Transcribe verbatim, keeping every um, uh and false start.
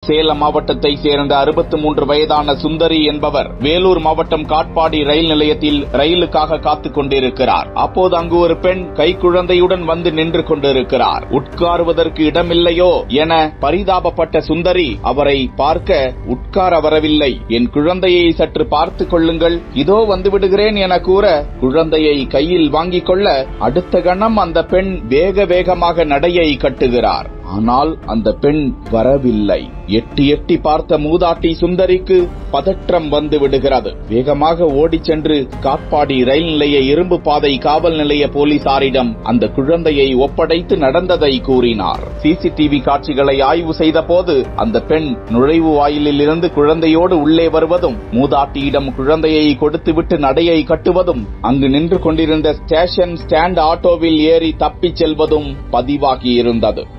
சேலம் மாவட்டத்தை சேர்ந்த அறுபத்தி மூன்று வயதான சுந்தரி என்பவர் வேலூர் மாவட்டம் காட்பாடி ரயில் நிலையத்தில் ரயிலுக்காக காத்துக் கொண்டிருக்கிறார். அப்போது அங்கு ஒரு பெண் கைக்குழந்தையுடன் வந்து நின்று கொண்டிருக்கிறார். உட்காருவதற்கு இடமில்லையோ என பரிதாபப்பட்ட சுந்தரி அவரை பார்க்க உட்கார வரவில்லை, என் குழந்தையை சற்று பார்த்துக் கொள்ளுங்கள், இதோ வந்து விடுகிறேன் என கூற குழந்தையை கையில் வாங்கிக் கொள்ள அடுத்த கணம் அந்த பெண் வேக வேகமாக நடையை கட்டுகிறார். ஆனால் அந்த பெண் வரவில்லை. எட்டி எட்டி பார்த்த மூதாட்டி சுந்தரிக்கு பதற்றம் வந்து விடுகிறது. வேகமாக ஓடிச் சென்று காட்பாடி ரயில் நிலைய இரும்பு பாதை காவல் நிலைய போலீசாரிடம் அந்த குழந்தையை ஒப்படைத்து நடந்ததை கூறினார். சிசிடிவி காட்சிகளை ஆய்வு செய்த போது அந்த பெண் நுழைவு வாயிலில் இருந்து குழந்தையோடு உள்ளே வருவதும், மூதாட்டியிடம் குழந்தையை கொடுத்துவிட்டு நடையை கட்டுவதும், அங்கு நின்று கொண்டிருந்த ஸ்டேஷன் ஸ்டாண்ட் ஆட்டோவில் ஏறி தப்பிச் செல்வதும் பதிவாகியிருந்தது.